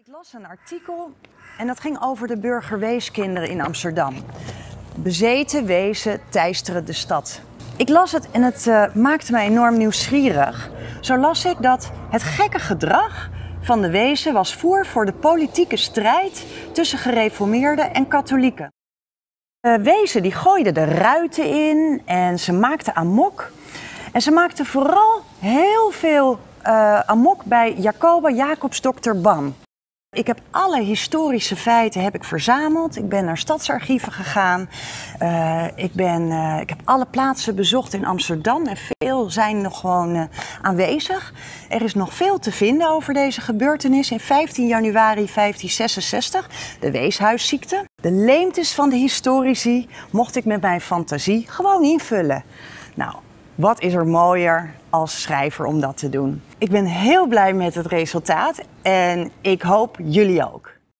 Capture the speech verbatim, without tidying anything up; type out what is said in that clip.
Ik las een artikel en dat ging over de burgerweeskinderen in Amsterdam. Bezeten wezen teisteren de stad. Ik las het en het uh, maakte mij enorm nieuwsgierig. Zo las ik dat het gekke gedrag van de wezen was voer voor de politieke strijd tussen gereformeerden en katholieken. De wezen die gooiden de ruiten in en ze maakten amok. En ze maakten vooral heel veel uh, amok bij Jacoba Jacobs dokter Bam. Ik heb alle historische feiten heb ik verzameld. Ik ben naar stadsarchieven gegaan. Uh, ik, ben, uh, ik heb alle plaatsen bezocht in Amsterdam en veel zijn nog gewoon uh, aanwezig. Er is nog veel te vinden over deze gebeurtenis in vijftien januari vijftien zesenzestig, de weeshuisziekte. De leemtes van de historici mocht ik met mijn fantasie gewoon invullen. Nou, wat is er mooier als schrijver om dat te doen? Ik ben heel blij met het resultaat en ik hoop jullie ook.